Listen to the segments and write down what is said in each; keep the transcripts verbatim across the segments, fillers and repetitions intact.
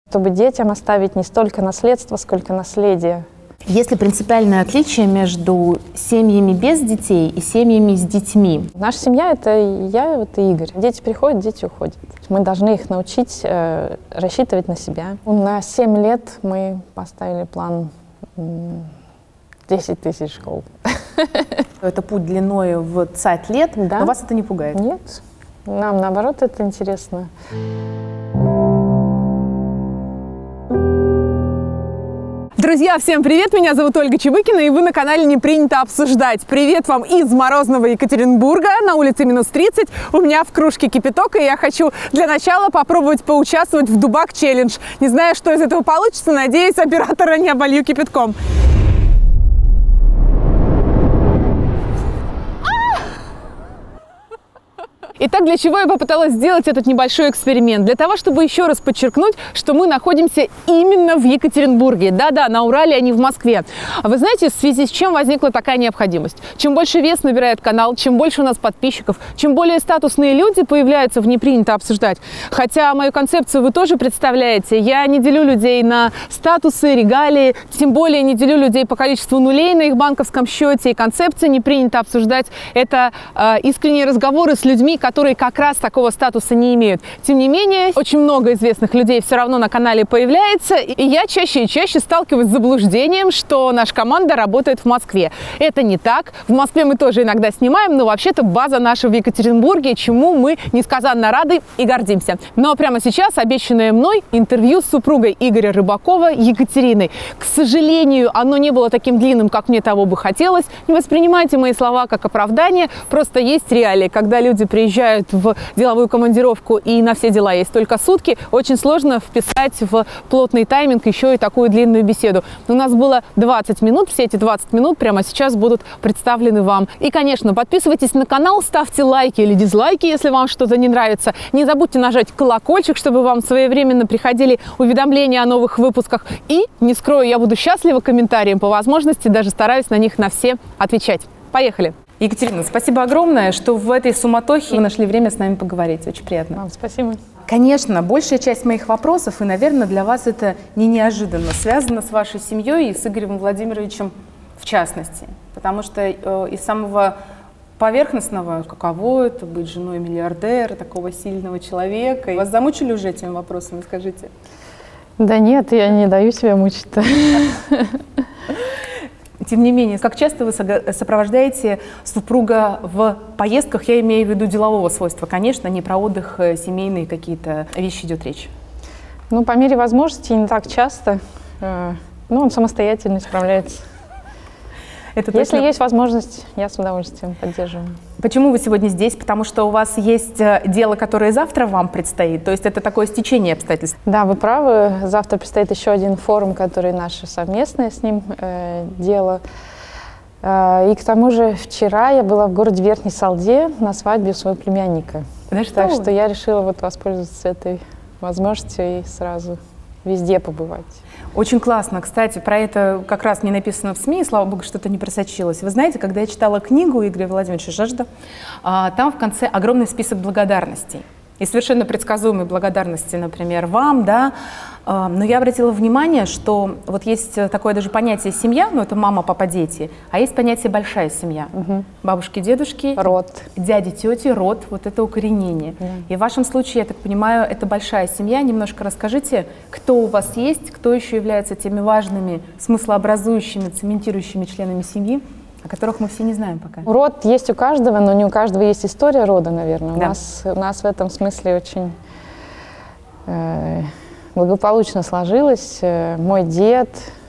Чтобы детям оставить не столько наследство, сколько наследие. Есть ли принципиальное отличие между семьями без детей и семьями с детьми? Наша семья — это я вот и Игорь. Дети приходят, дети уходят. Мы должны их научить э, рассчитывать на себя. На семь лет мы поставили план десять тысяч школ. Это путь длиной в двадцать лет, да. Но вас это не пугает? Нет. Нам, наоборот, это интересно. Друзья, всем привет! Меня зовут Ольга Чебыкина, и вы на канале «Не принято обсуждать». Привет вам из морозного Екатеринбурга, на улице минус тридцать. У меня в кружке кипяток, и я хочу для начала попробовать поучаствовать в Дубак челлендж. Не знаю, что из этого получится, надеюсь, оператора не оболью кипятком. Итак, для чего я попыталась сделать этот небольшой эксперимент? Для того, чтобы еще раз подчеркнуть, что мы находимся именно в Екатеринбурге. Да-да, на Урале, а не в Москве. А вы знаете, в связи с чем возникла такая необходимость? Чем больше вес набирает канал, чем больше у нас подписчиков, чем более статусные люди появляются в «Не принято обсуждать». Хотя мою концепцию вы тоже представляете. Я не делю людей на статусы, регалии, тем более не делю людей по количеству нулей на их банковском счете. И концепция «Не принято обсуждать» — это э, искренние разговоры с людьми, которые которые как раз такого статуса не имеют. Тем не менее, очень много известных людей все равно на канале появляется, и я чаще и чаще сталкиваюсь с заблуждением, что наша команда работает в Москве. Это не так. В Москве мы тоже иногда снимаем, но вообще-то база наша в Екатеринбурге, чему мы несказанно рады и гордимся. Но прямо сейчас обещанное мной интервью с супругой Игоря Рыбакова Екатериной. К сожалению, оно не было таким длинным, как мне того бы хотелось. Не воспринимайте мои слова как оправдание, просто есть реалии, когда люди приезжают в деловую командировку и на все дела есть только сутки, очень сложно вписать в плотный тайминг еще и такую длинную беседу. У нас было двадцать минут, все эти двадцать минут прямо сейчас будут представлены вам. И, конечно, подписывайтесь на канал, ставьте лайки или дизлайки, если вам что-то не нравится. Не забудьте нажать колокольчик, чтобы вам своевременно приходили уведомления о новых выпусках. И, не скрою, я буду счастлива комментариям по возможности, даже стараюсь на них на все отвечать. Поехали! Екатерина, спасибо огромное, что в этой суматохе вы нашли время с нами поговорить. Очень приятно. Вам спасибо. Конечно, большая часть моих вопросов, и, наверное, для вас это не неожиданно, связано с вашей семьей и с Игорем Владимировичем в частности. Потому что э, из самого поверхностного, каково это быть женой миллиардера, такого сильного человека. Вас замучили уже этими вопросами, скажите? Да нет, я не даю себя мучить-то. Тем не менее, как часто вы сопровождаете супруга в поездках, я имею в виду делового свойства, конечно, не про отдых, семейные какие-то вещи идет речь? Ну, по мере возможности, не так часто. Ну, он самостоятельно справляется. Это Если точно... есть возможность, я с удовольствием поддерживаю. Почему вы сегодня здесь? Потому что у вас есть дело, которое завтра вам предстоит, то есть это такое стечение обстоятельств. Да, вы правы. Завтра предстоит еще один форум, который наше совместное с ним э, дело. Э, и к тому же вчера я была в городе Верхней Салде на свадьбе у своего племянника. Да что так вы? что я решила вот воспользоваться этой возможностью и сразу везде побывать. Очень классно. Кстати, про это как раз не написано в СМИ, слава богу, что-то не просочилось. Вы знаете, когда я читала книгу Игоря Владимировича Жажда, там в конце огромный список благодарностей. И совершенно предсказуемые благодарности, например, вам, да. Но я обратила внимание, что вот есть такое даже понятие семья, ну это мама, папа, дети, а есть понятие большая семья. Угу. Бабушки, дедушки, род, дяди, тети, род, вот это укоренение. Да. И в вашем случае, я так понимаю, это большая семья. Немножко расскажите, кто у вас есть, кто еще является теми важными, смыслообразующими, цементирующими членами семьи, о которых мы все не знаем пока. Род есть у каждого, но не у каждого есть история рода, наверное. Да. У нас, у нас в этом смысле очень э, благополучно сложилось. Э, мой дед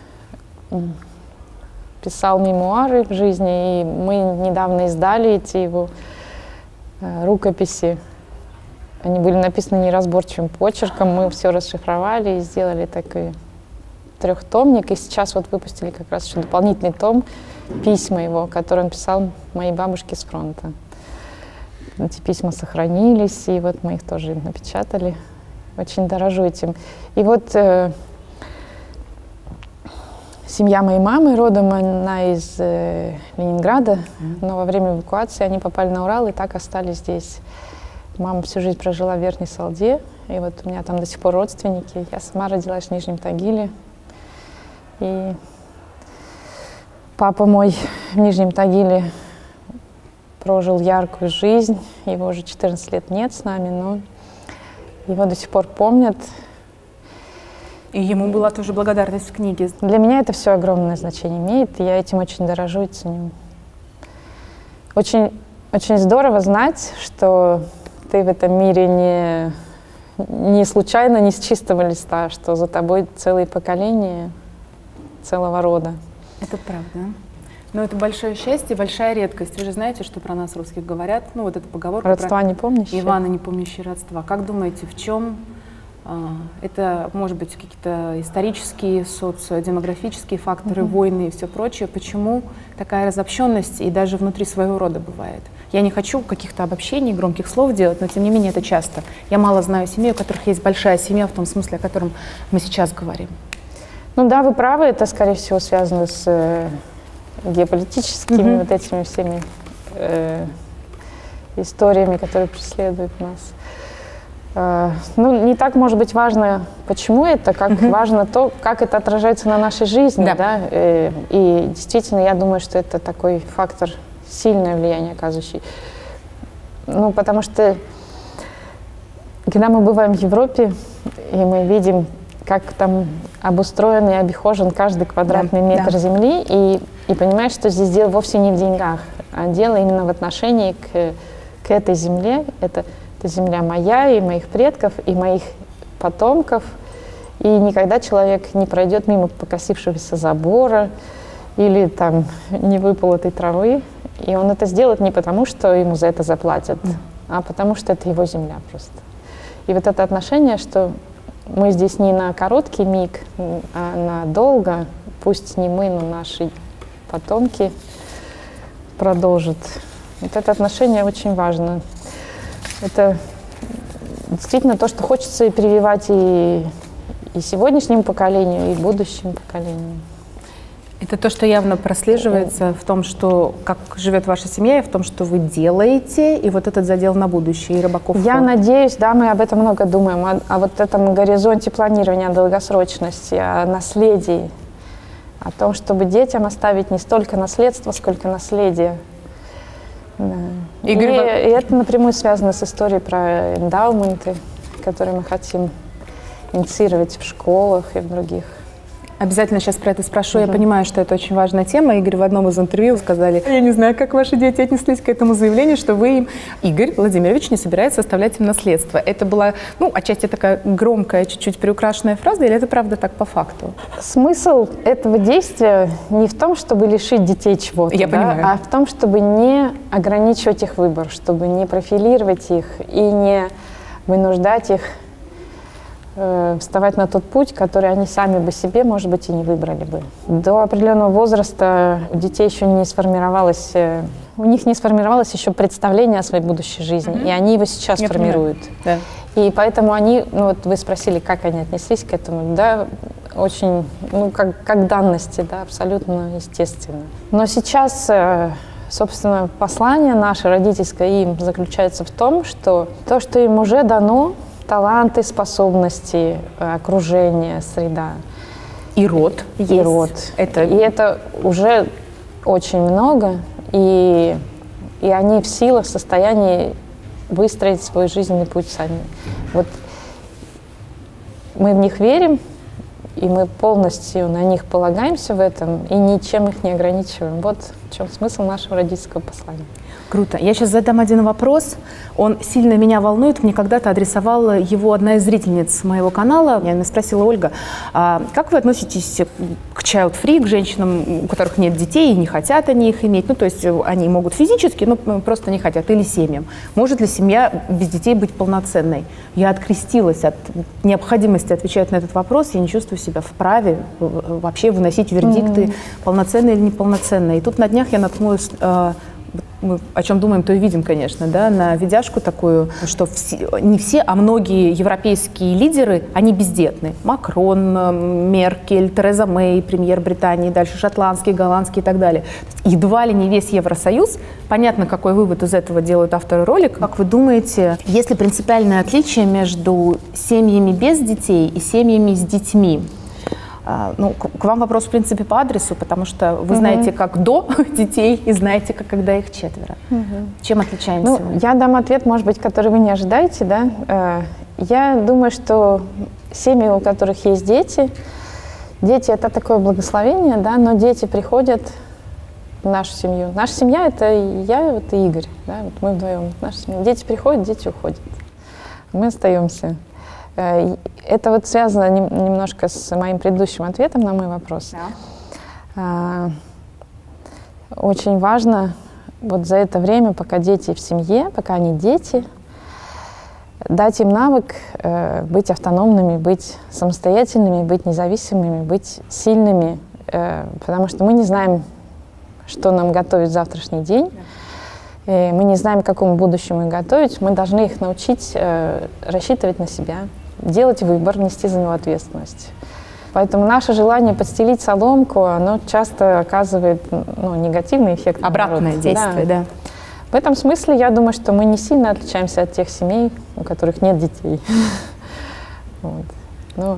писал мемуары в жизни, и мы недавно издали эти его э, рукописи. Они были написаны неразборчивым почерком, мы все расшифровали и сделали такой трехтомник. И сейчас вот выпустили как раз еще дополнительный том, письма его, которые он писал моей бабушке с фронта. Эти письма сохранились, и вот мы их тоже напечатали. Очень дорожу этим. И вот э, семья моей мамы, родом она из э, Ленинграда, mm-hmm. но во время эвакуации они попали на Урал и так остались здесь. Мама всю жизнь прожила в Верхней Салде, И вот у меня там до сих пор родственники. Я сама родилась в Нижнем Тагиле. И папа мой в Нижнем Тагиле прожил яркую жизнь. Его уже четырнадцать лет нет с нами, но его до сих пор помнят. И ему была тоже благодарность в книге. Для меня это все огромное значение имеет, и я этим очень дорожу и ценю. Очень, очень здорово знать, что ты в этом мире не, не случайно, не с чистого листа, что за тобой целые поколения целого рода. Это правда. Но это большое счастье, большая редкость. Вы же знаете, что про нас, русских, говорят, ну вот эта поговорка Родства про не помнящие. Ивана, не помнящие родства. Как думаете, в чем а, это, может быть, какие-то исторические, социодемографические факторы, mm-hmm. войны и все прочее? Почему такая разобщенность и даже внутри своего рода бывает? Я не хочу каких-то обобщений, громких слов делать, но тем не менее это часто. Я мало знаю семей, у которых есть большая семья, в том смысле, о котором мы сейчас говорим. Ну да, вы правы, это, скорее всего, связано с э, геополитическими mm-hmm. вот этими всеми э, историями, которые преследуют нас. Э, ну, не так, может быть, важно, почему это, как mm-hmm. важно то, как это отражается на нашей жизни. Да. Да? Э, и действительно, я думаю, что это такой фактор, сильное влияние оказывающий. Ну, потому что, когда мы бываем в Европе, и мы видим, как там обустроен и обихожен каждый квадратный да, метр да. земли, и, и понимаешь, что здесь дело вовсе не в деньгах, а дело именно в отношении к, к этой земле. Это, это земля моя и моих предков, и моих потомков. И никогда человек не пройдет мимо покосившегося забора или там невыполотой травы. И он это сделает не потому, что ему за это заплатят, mm. а потому что это его земля просто. И вот это отношение, что мы здесь не на короткий миг, а на долго, пусть не мы, но наши потомки продолжат. Вот это отношение очень важно. Это действительно то, что хочется и прививать и, и сегодняшнему поколению, и будущему поколению. Это то, что явно прослеживается в том, что как живет ваша семья, и в том, что вы делаете, и вот этот задел на будущее, и Рыбаков. Я надеюсь, да, мы об этом много думаем, о, о вот этом горизонте планирования, о долгосрочности, о наследии, о том, чтобы детям оставить не столько наследство, сколько наследие. Да. Игорь, и, вы... и это напрямую связано с историей про эндаументы, которые мы хотим инициировать в школах и в других. Обязательно сейчас про это спрошу. Uh-huh. Я понимаю, что это очень важная тема. Игорь в одном из интервью сказали, я не знаю, как ваши дети отнеслись к этому заявлению, что вы им, Игорь Владимирович, не собирается оставлять им наследство. Это была, ну, отчасти такая громкая, чуть-чуть приукрашенная фраза, или это правда так по факту? Смысл этого действия не в том, чтобы лишить детей чего-то, я да, понимаю. а в том, чтобы не ограничивать их выбор, чтобы не профилировать их и не вынуждать их вставать на тот путь, который они сами бы себе, может быть, и не выбрали бы. До определенного возраста у детей еще не сформировалось, у них не сформировалось еще представление о своей будущей жизни, mm-hmm. и они его сейчас Я формируют. Да. И поэтому они, ну вот вы спросили, как они отнеслись к этому, да, очень, ну, как, как данности, да, абсолютно естественно. Но сейчас, собственно, послание наше родительское им заключается в том, что то, что им уже дано, таланты, способности, окружение, среда. И род. И род. Это... И это уже очень много, и, и они в силах, в состоянии выстроить свой жизненный путь сами. Вот мы в них верим, и мы полностью на них полагаемся в этом, и ничем их не ограничиваем. Вот в чем смысл нашего родительского послания. Круто. Я сейчас задам один вопрос. Он сильно меня волнует. Мне когда-то адресовала его одна из зрительниц моего канала. Я меня спросила, Ольга, а как вы относитесь к child-free, к женщинам, у которых нет детей и не хотят они их иметь? Ну, то есть они могут физически, но просто не хотят. Или семьям. Может ли семья без детей быть полноценной? Я открестилась от необходимости отвечать на этот вопрос. Я не чувствую себя вправе вообще выносить вердикты, mm-hmm. полноценные или неполноценные. И тут на днях я наткнулась... мы о чем думаем, то и видим, конечно, да, на видяшку такую, что все, не все, а многие европейские лидеры, они бездетны. Макрон, Меркель, Тереза Мэй, премьер Британии, дальше шотландский, голландский и так далее. Едва ли не весь Евросоюз. Понятно, какой вывод из этого делают авторы ролика. Как вы думаете, есть ли принципиальное отличие между семьями без детей и семьями с детьми? Ну, к вам вопрос, в принципе, по адресу, потому что вы знаете, угу. как до детей, и знаете, как когда их четверо. Угу. Чем отличаемся? Ну, я дам ответ, может быть, который вы не ожидаете, да. Я думаю, что семьи, у которых есть дети, дети – это такое благословение, да, но дети приходят в нашу семью. Наша семья – это я вот, и Игорь, да, вот мы вдвоем. Наша семья. Дети приходят, дети уходят. Мы остаемся. Это вот связано немножко с моим предыдущим ответом на мой вопрос. Да. Очень важно вот за это время, пока дети в семье, пока они дети, дать им навык быть автономными, быть самостоятельными, быть независимыми, быть сильными, потому что мы не знаем, что нам готовит завтрашний день. И мы не знаем, к какому будущему их готовить. Мы должны их научить рассчитывать на себя, делать выбор, нести за него ответственность. Поэтому наше желание подстелить соломку, оно часто оказывает ну, негативный эффект. Обратное действие, да. да. В этом смысле я думаю, что мы не сильно отличаемся от тех семей, у которых нет детей. Вот. Но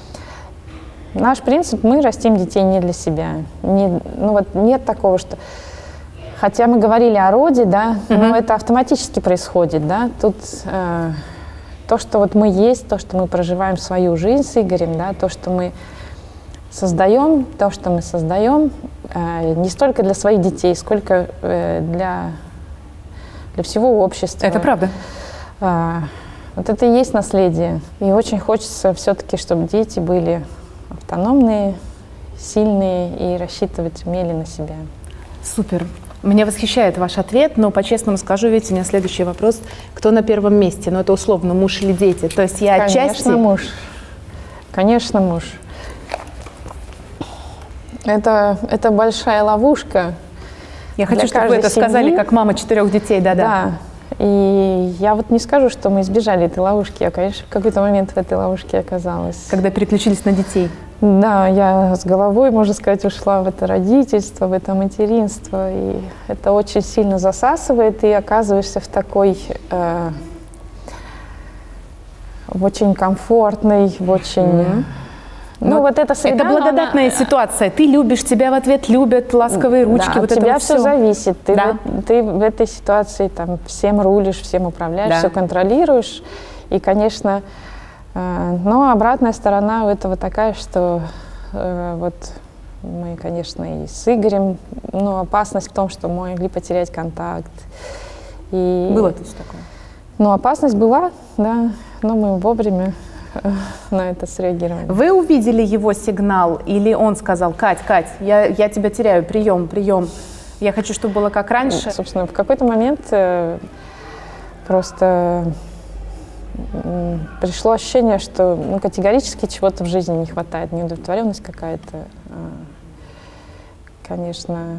наш принцип – мы растим детей не для себя. Не, ну, вот нет такого, что… Хотя мы говорили о роде, да, uh-huh. но это автоматически происходит, да. Тут… Э, То, что вот мы есть, то, что мы проживаем свою жизнь с Игорем, да, то, что мы создаем, то, что мы создаем, э, не столько для своих детей, сколько э, для, для всего общества. Это правда. Э, вот это и есть наследие. И очень хочется все-таки, чтобы дети были автономные, сильные и рассчитывать умели на себя. Супер. Меня восхищает ваш ответ, но по-честному скажу, видите, у меня следующий вопрос. Кто на первом месте? Ну, это условно, муж или дети? То есть я Конечно, отчасти… муж. Конечно, муж. Это, это большая ловушка. Я хочу, чтобы вы это семьи. сказали, как мама четырех детей, да-да. Да. И я вот не скажу, что мы избежали этой ловушки. Я, конечно, в какой-то момент в этой ловушке оказалась. Когда переключились на детей. Да, я с головой, можно сказать, ушла в это родительство, в это материнство. И это очень сильно засасывает, и оказываешься в такой… Э, в очень комфортной, в очень… Mm-hmm. Ну, Но вот эта среда, это благодатная она… ситуация. Ты любишь, тебя в ответ любят, ласковые ручки. Да, вот от это тебя вот все все зависит. Ты, да. в, ты в этой ситуации там, всем рулишь, всем управляешь, да. все контролируешь. И, конечно… Но обратная сторона у этого такая, что э, вот мы, конечно, и с Игорем, но опасность в том, что мы могли потерять контакт. И, было то есть такое? Ну, опасность была, да, но мы вовремя э, на это среагировали. Вы увидели его сигнал или он сказал: Кать, Кать, я, я тебя теряю, прием, прием, я хочу, чтобы было как раньше? Собственно, в какой-то момент э, просто… пришло ощущение, что ну, категорически чего-то в жизни не хватает, неудовлетворенность какая-то. Конечно.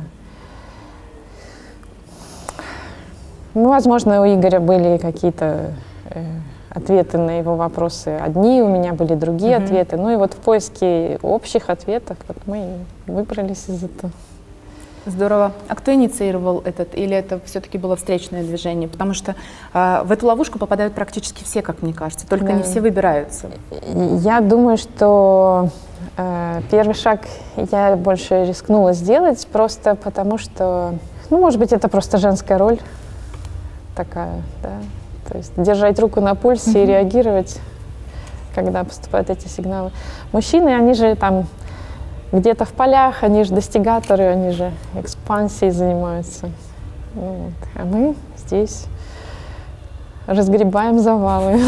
Ну, возможно, у Игоря были какие-то э, ответы на его вопросы одни, у меня были другие mm-hmm. ответы. Ну и вот в поиске общих ответов вот мы выбрались из этого. Здорово. А кто инициировал этот, или это все-таки было встречное движение? Потому что э, в эту ловушку попадают практически все, как мне кажется, только да. не все выбираются. Я думаю, что э, первый шаг я больше рискнула сделать, просто потому что, ну, может быть, это просто женская роль такая, да, то есть держать руку на пульсе mm-hmm. и реагировать, когда поступают эти сигналы. Мужчины, они же там где-то в полях, они же достигаторы, они же экспансией занимаются. Вот. А мы здесь разгребаем завалы.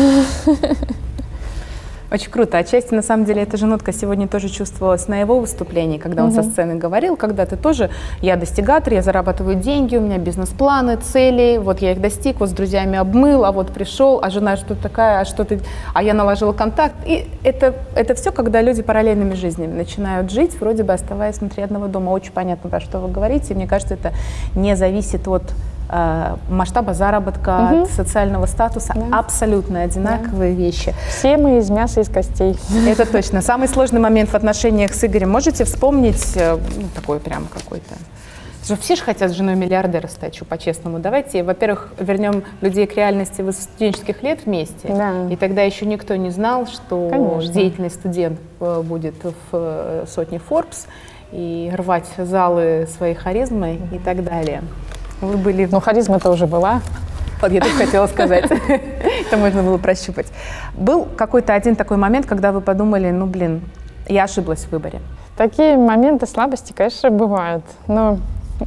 Очень круто. Отчасти, на самом деле, эта же нотка сегодня тоже чувствовалась на его выступлении, когда он угу. со сцены говорил, когда ты тоже, я достигатор, я зарабатываю деньги, у меня бизнес-планы, цели, вот я их достиг, вот с друзьями обмыл, а вот пришел, а жена что такая, а что ты, а я наложила контакт. И это, это все, когда люди параллельными жизнями начинают жить, вроде бы оставаясь внутри одного дома. Очень понятно, про что вы говорите, и мне кажется, это не зависит от э, масштаба заработка, угу. от социального статуса, да. абсолютно одинаковые да. вещи. Все мы из мяса и из костей. Это точно. Самый сложный момент в отношениях с Игорем можете вспомнить, ну, такой прям какой-то? Все же хотят с женой миллиардера стать, что по-честному. Давайте, во-первых, вернем людей к реальности в студенческих лет вместе. Да. И тогда еще никто не знал, что Конечно. деятельный студент будет в сотне Forbes и рвать залы своей харизмой и так далее. Вы были... Ну, харизма-то уже была. Вот я только хотела сказать. Это можно было прощупать. Был какой-то один такой момент, когда вы подумали, ну, блин, я ошиблась в выборе? Такие моменты слабости, конечно, бывают. Но...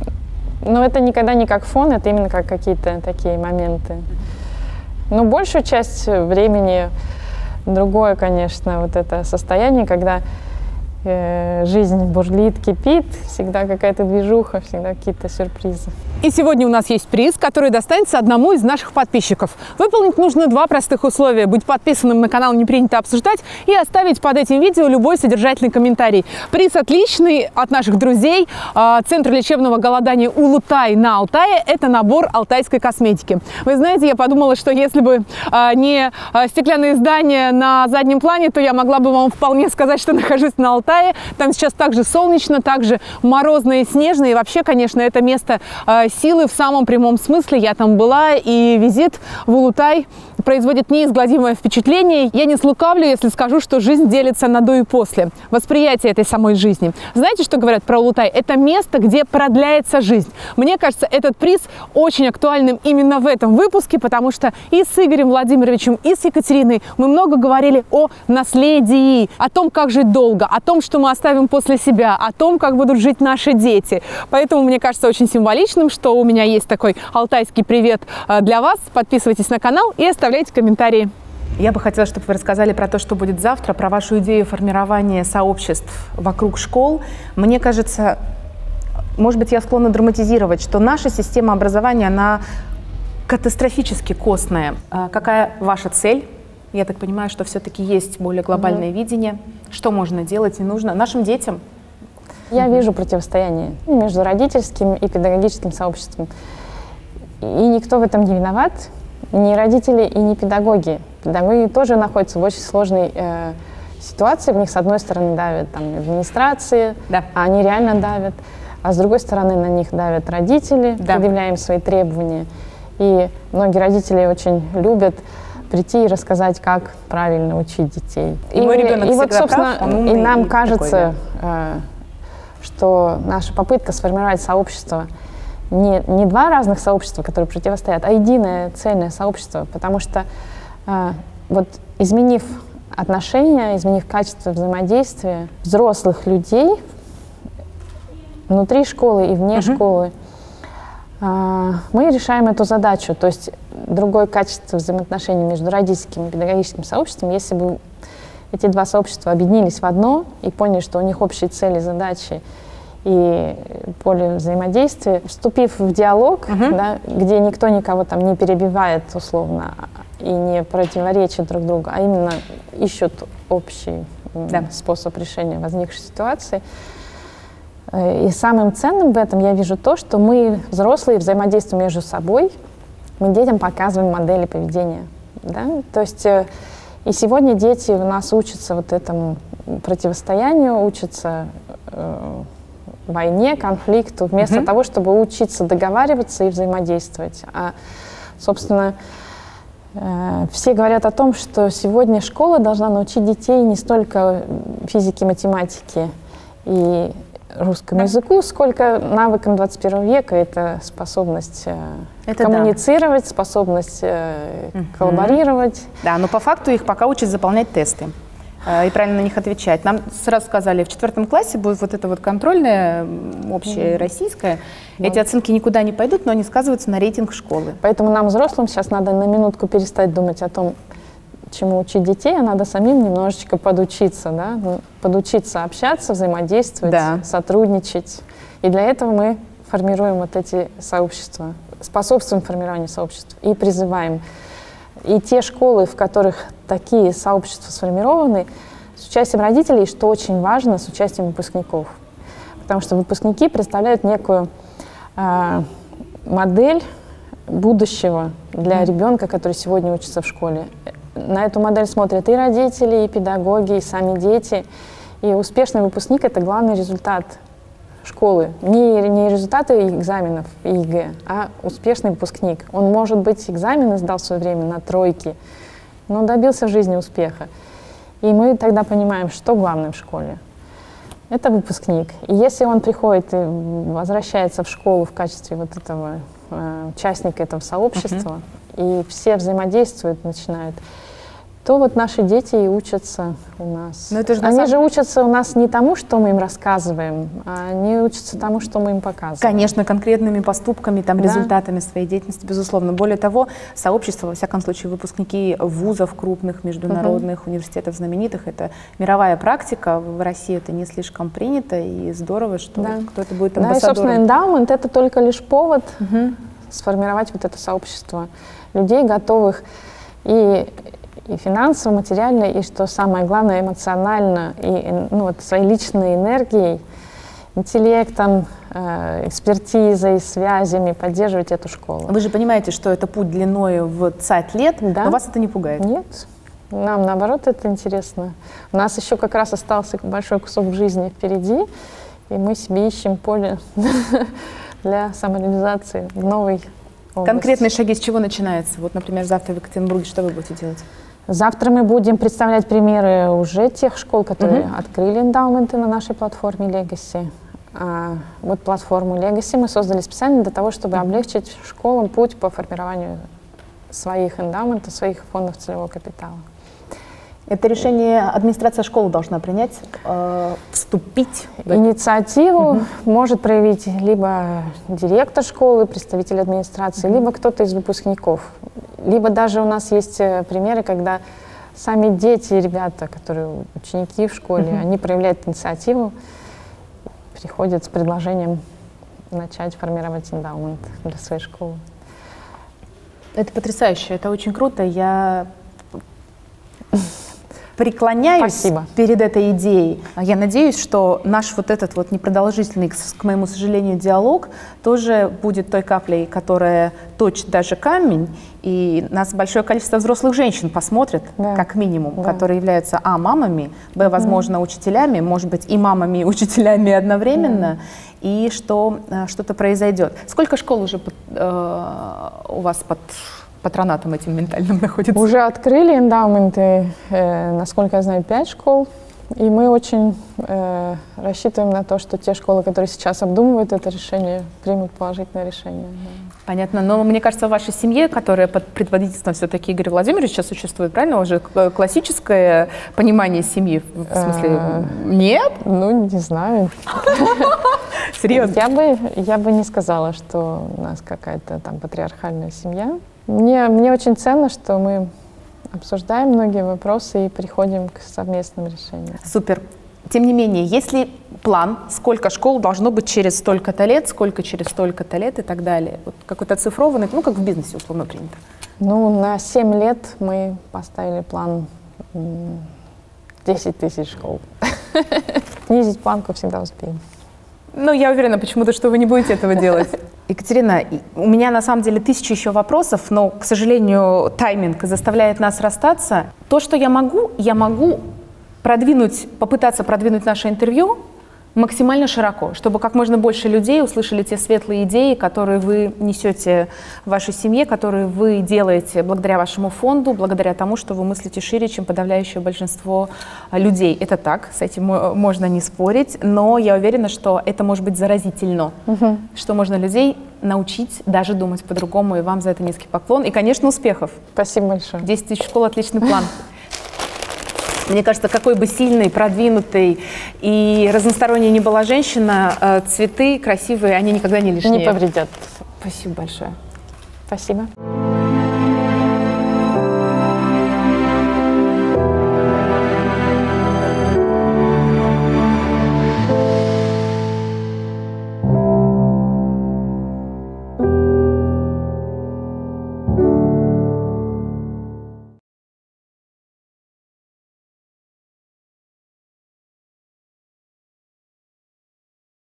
Но это никогда не как фон, это именно как какие-то такие моменты. Но большую часть времени другое, конечно, вот это состояние, когда э, жизнь бурлит, кипит, всегда какая-то движуха, всегда какие-то сюрпризы. И сегодня у нас есть приз, который достанется одному из наших подписчиков. Выполнить нужно два простых условия. Быть подписанным на канал «Не принято обсуждать» и оставить под этим видео любой содержательный комментарий. Приз отличный от наших друзей. Центр лечебного голодания «Улутай» на Алтае – это набор алтайской косметики. Вы знаете, я подумала, что если бы не стеклянные здания на заднем плане, то я могла бы вам вполне сказать, что нахожусь на Алтае. Там сейчас также солнечно, также морозно и снежно. И вообще, конечно, это место силы в самом прямом смысле. Я там была, и визит в Улутай производит неизгладимое впечатление. Я не слукавлю, если скажу, что жизнь делится на до и после. Восприятие этой самой жизни. Знаете, что говорят про Улутай? Это место, где продляется жизнь. Мне кажется, этот приз очень актуальным именно в этом выпуске, потому что и с Игорем Владимировичем, и с Екатериной мы много говорили о наследии, о том, как жить долго, о том, что мы оставим после себя, о том, как будут жить наши дети. Поэтому мне кажется очень символичным, что у меня есть такой алтайский привет для вас. Подписывайтесь на канал и оставляйте комментарии. Я бы хотела, чтобы вы рассказали про то, что будет завтра, про вашу идею формирования сообществ вокруг школ. Мне кажется, может быть, я склонна драматизировать, что наша система образования, она катастрофически костная. Какая ваша цель? Я так понимаю, что все-таки есть более глобальное mm-hmm. видение. Что можно делать и нужно нашим детям? Я вижу противостояние между родительским и педагогическим сообществом. И никто в этом не виноват, ни родители и ни педагоги. Педагоги тоже находятся в очень сложной э, ситуации. В них, с одной стороны, давят там, администрации, да. а они реально давят. А с другой стороны, на них давят родители, да. предъявляя им свои требования. И многие родители очень любят прийти и рассказать, как правильно учить детей. И, и мой ребенок и вот, собственно, прав, он умный, и нам и кажется, такой, да. э, что наша попытка сформировать сообщество не, не два разных сообщества, которые противостоят, а единое цельное сообщество, потому что э, вот изменив отношения, изменив качество взаимодействия взрослых людей внутри школы и вне uh-huh. школы, э, мы решаем эту задачу. То есть другое качество взаимоотношений между родительским и педагогическим сообществом, если бы эти два сообщества объединились в одно и поняли, что у них общие цели, задачи и поле взаимодействия, вступив в диалог, uh-huh. да, где никто никого там не перебивает условно и не противоречит друг другу, а именно ищут общий да. способ решения возникшей ситуации. И самым ценным в этом я вижу то, что мы, взрослые, взаимодействуем между собой, мы детям показываем модели поведения. Да? То есть и сегодня дети у нас учатся вот этому противостоянию, учатся э, войне, конфликту, вместо mm-hmm. того, чтобы учиться договариваться и взаимодействовать. А, собственно, э, все говорят о том, что сегодня школа должна научить детей не столько физике, математике и русскому языку, сколько навыкам двадцать первого века. Это способность э, это коммуницировать, да. способность э, угу. коллаборировать. Да, но по факту их пока учат заполнять тесты э, и правильно на них отвечать. Нам сразу сказали, в четвертом классе будет вот это вот контрольное, общее, угу. российское. Вот. Эти оценки никуда не пойдут, но они сказываются на рейтинг школы. Поэтому нам, взрослым, сейчас надо на минутку перестать думать о том, чему учить детей, а надо самим немножечко подучиться, да? подучиться общаться, взаимодействовать, да. сотрудничать. И для этого мы формируем вот эти сообщества, способствуем формированию сообществ и призываем. И те школы, в которых такие сообщества сформированы, с участием родителей, что очень важно, с участием выпускников. Потому что выпускники представляют некую э, модель будущего для ребенка, который сегодня учится в школе. На эту модель смотрят и родители, и педагоги, и сами дети. И успешный выпускник – это главный результат школы. Не, не результаты экзаменов и ЕГЭ, а успешный выпускник. Он, может быть, экзамены сдал в свое время на тройки, но добился в жизни успеха. И мы тогда понимаем, что главное в школе. Это выпускник. И если он приходит и возвращается в школу в качестве вот этого э, участника этого сообщества, uh-huh. и все взаимодействуют, начинают, то вот наши дети и учатся у нас. Но это же они самом... же учатся у нас не тому, что мы им рассказываем, а они учатся тому, что мы им показываем. Конечно, конкретными поступками, там, да. результатами своей деятельности, безусловно. Более того, сообщество, во всяком случае, выпускники вузов крупных, международных, угу. университетов знаменитых, это мировая практика. В России это не слишком принято, и здорово, что да. кто-то будет амбассадором. Да, и, собственно, эндаумент — это только лишь повод угу. сформировать вот это сообщество людей, готовых и и финансово, материально, и, что самое главное, эмоционально, и ну, вот, своей личной энергией, интеллектом, э, экспертизой, связями поддерживать эту школу. Вы же понимаете, что это путь длиной в цать лет, да. но вас это не пугает? Нет. Нам, наоборот, это интересно. У нас еще как раз остался большой кусок жизни впереди, и мы себе ищем поле для самореализации в новой области. Конкретные шаги с чего начинаются? Вот, например, завтра в Екатеринбурге что вы будете делать? Завтра мы будем представлять примеры уже тех школ, которые uh-huh. открыли эндаументы на нашей платформе Legacy. А, вот платформу Legacy мы создали специально для того, чтобы uh-huh. облегчить школам путь по формированию своих эндаументов, своих фондов целевого капитала. Это решение администрация школы должна принять, э, вступить? В Инициативу uh-huh. может проявить либо директор школы, представитель администрации, uh-huh. либо кто-то из выпускников. Либо даже у нас есть примеры, когда сами дети и ребята, которые ученики в школе, uh-huh. они проявляют инициативу, приходят с предложением начать формировать эндаумент для своей школы. Это потрясающе, это очень круто. Я преклоняюсь Спасибо. перед этой идеей. Я надеюсь, что наш вот этот вот непродолжительный, к моему сожалению, диалог тоже будет той каплей, которая точит даже камень, и нас большое количество взрослых женщин посмотрят, да. как минимум, да. которые являются а. мамами, б. возможно, mm. учителями, может быть, и мамами, и учителями одновременно, mm. и что что-то произойдет. Сколько школ уже под, э, у вас под патронатом этим ментальным находится? Уже открыли эндаументы, э, насколько я знаю, пять школ. И мы очень э, рассчитываем на то, что те школы, которые сейчас обдумывают это решение, примут положительное решение. Да. Понятно. Но мне кажется, в вашей семье, которая под предводительством все-таки Игоря Владимировича существует, правильно? Уже классическое понимание семьи, в смысле, нет? Ну, не знаю. Серьезно? Я бы, я бы не сказала, что у нас какая-то там патриархальная семья. Мне, мне очень ценно, что мы обсуждаем многие вопросы и приходим к совместным решениям. Супер. Тем не менее, есть ли план, сколько школ должно быть через столько-то лет, сколько через столько-то лет и так далее? Вот какой-то оцифрованный, ну, как в бизнесе условно принято. Ну, на семь лет мы поставили план десять тысяч школ. Снизить планку всегда успеем. Ну, я уверена почему-то, что вы не будете этого делать. Екатерина, у меня на самом деле тысяча еще вопросов, но, к сожалению, тайминг заставляет нас расстаться. То, что я могу, я могу продвинуть, попытаться продвинуть наше интервью максимально широко, чтобы как можно больше людей услышали те светлые идеи, которые вы несете в вашей семье, которые вы делаете благодаря вашему фонду, благодаря тому, что вы мыслите шире, чем подавляющее большинство людей. Это так, с этим можно не спорить, но я уверена, что это может быть заразительно, угу. что можно людей научить даже думать по-другому, и вам за это низкий поклон. И, конечно, успехов. Спасибо большое. десять тысяч школ — отличный план. Мне кажется, какой бы сильной, продвинутой и разносторонней ни была женщина, цветы красивые, они никогда не лишние. Не повредят. Спасибо большое. Спасибо.